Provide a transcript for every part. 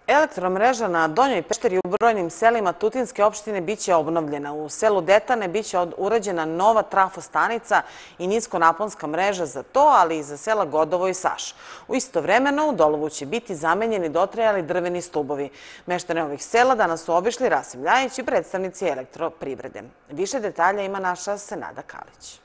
Elektromreža na Donjoj Pešteri u brojnim selima Tutinske opštine biće obnovljena. U selu Detane biće urađena nova trafostanica i niskonaponska mreža za to, ali i za sela Godovo i Saš. Istovremeno u Dolovu će biti zamenjeni dotrajali drveni stubovi. Meštane ovih sela danas su obišli Rasim Ljajić i predstavnici elektroprivrede. Više detalja ima naša Senada Kalić.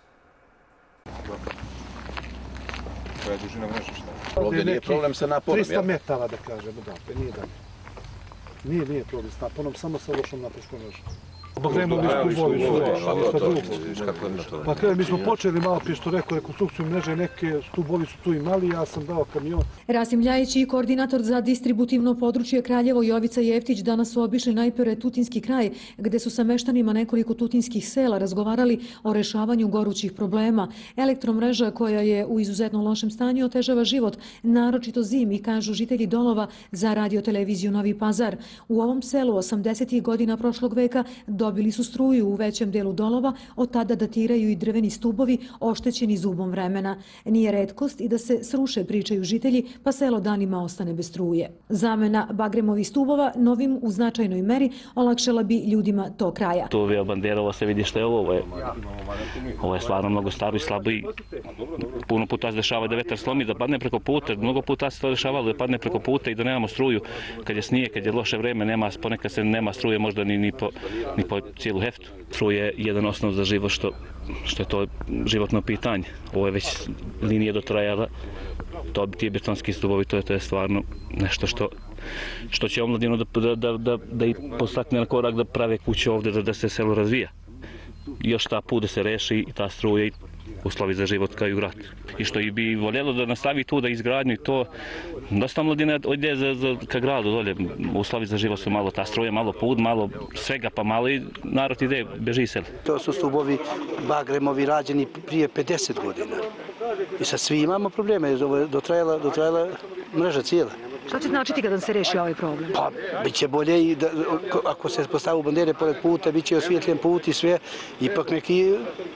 Koja je dužina mreže, šta? Ovdje nije problem sa naponom, 300 metara, da kažemo, da, nije dalje. Nije problem s naponom, samo sa lošom naponskom mrežom. Bagremovi stubovi su ništa drugo. Pa kada mi smo počeli malo prije što rekao rekonstrukciju mreže, neke stubovi su tu imali, ja sam dao kamion. Rasim Ljajić i koordinator za distributivno područje Kraljevo Jovica Jeftić danas su obišli najpre Tutinski kraj, gde su sa meštanima nekoliko tutinskih sela razgovarali o rešavanju gorućih problema. Elektromreža koja je u izuzetno lošem stanju otežava život, naročito zimi, kažu žitelji Dolova za radioteleviziju Novi Pazar. U ovom selu 80. godina prošlog veka dobili su struju u većem delu Dolova, od tada datiraju i drveni stubovi oštećeni zubom vremena. Nije retkost i da se sruše, pričaju žitelji, pa selo danima ostane bez struje. Zamena bagremovih stubova novim u značajnoj meri olakšala bi ljudima to kraja. Tu je Banderovo, se vidi što je ovo. Ovo je stvarno mnogo staro i slabo i puno puta se dešava da vetar slomi, da padne preko puta. Mnogo puta se to dešavalo da padne preko puta i da nemamo struju. Kad je snije, kad je loše vreme, ponekad se nema struje možda ni po cijelu heftu. Struje je jedan osnov za život što je to životno pitanje. Ovo je već linije dotrajala, to ti betonski stubovi, to je stvarno nešto što će omladinu da i postakne na korak da prave kuće ovdje, da se selo razvija. Još ta put da se reši i ta struja i uslovi za život kao i u grad. I što bi voljelo da nastavi tu, da izgradnju i to, dosta mladina ide ka gradu dolje. Uslovi za život su malo ta struja, malo put, malo svega, pa malo i narod ide, beži sel. To su stubovi bagremovi rađeni prije 50 godina. I sad svi imamo probleme, jer ovo je dotrajala mreža cijela. Što će značiti kada se reši ovaj problem? Pa, bit će bolje i ako se postavu bandere pored puta, bit će osvijetljen put i sve, ipak neki...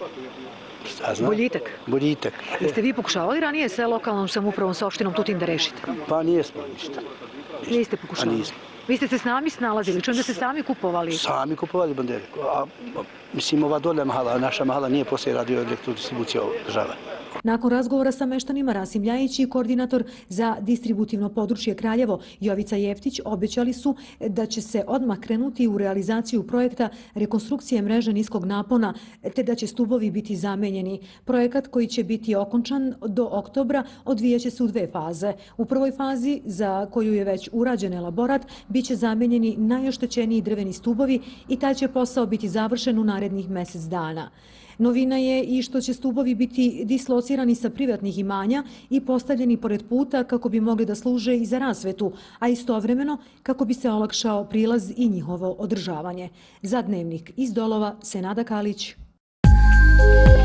Boljitak. Jeste vi pokušavali ranije sa lokalnom samoupravom, sa opštinom Tutin da rešite? Pa nijesmo ništa. Niste pokušavali? Nismo. Vi ste se sami snalazili, čujem da ste sami kupovali? Sami kupovali bandere. Mislim, ova dolja mahala, naša mahala nije poslije radio elektrodistribucija država. Nakon razgovora sa meštanima, Rasim Ljajić i koordinator za distributivno područje Kraljevo Jovica Jeftić obećali su da će se odmah krenuti u realizaciju projekta rekonstrukcije mreže niskog napona, te da će stubovi biti zamenjeni. Projekat koji će biti okončan do oktobra odvijaće se u 2 faze. U prvoj fazi, za koju je već urađen elaborat, biće zamenjeni najoštećeniji drveni stubovi i taj će posao biti završen u narednih mjesec dana. Novina je i što će stubovi biti dislocirani sa privatnih imanja i postavljeni pored puta kako bi mogli da služe i za rasvetu, a istovremeno kako bi se olakšao prilaz i njihovo održavanje. Za Dnevnik iz Dolova, Senada Kalić.